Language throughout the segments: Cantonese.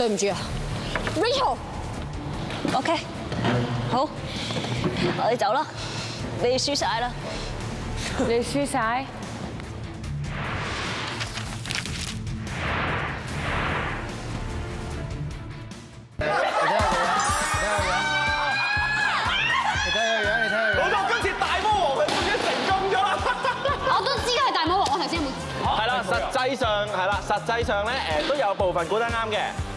對唔住啊 ，Rachel。OK， 好，我哋走啦。你哋輸晒啦。 你輸晒。 老豆今次大魔王佢終於成功咗啦！ 我都知係大魔王，我頭先有冇？ 係啦，實際上咧都有部分估得啱嘅。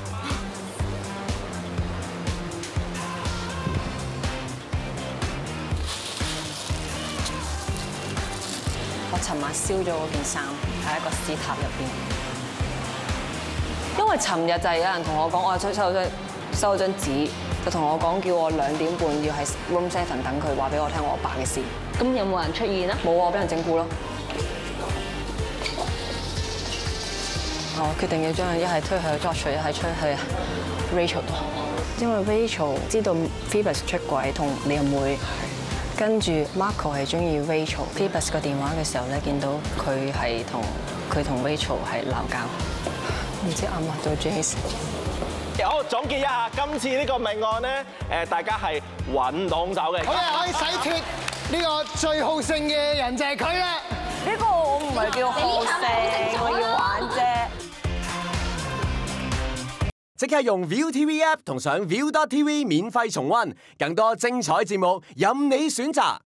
我尋晚燒咗嗰件衫喺一個屍塔入邊，因為尋日就係有人同我講，我收咗張紙，就同我講叫我2點半要喺 room 7等佢，話俾我聽我阿爸嘅事。 咁有冇人出現啊？ 冇啊，我俾人整蠱咯。我決定要將佢一係推去 George， 一係推去 Rachel 度，因為 Rachel 知道 Phoebus 出軌同你阿妹。跟住 Marco 係中意 Rachel，Phoebus 個電話嘅時候咧，見到佢係同 Rachel 係鬧交，唔知啱唔啱到 Jace。 好，總結一下，今次呢個命案咧，大家係揾到兇手嘅。 好嘅，可以洗脫呢個最好勝嘅人就係佢啦。 呢個我唔係叫好勝，我要玩啫。 即刻用 ViuTV App 同上 Viu.tv 免費重溫，更多精彩節目任你選擇。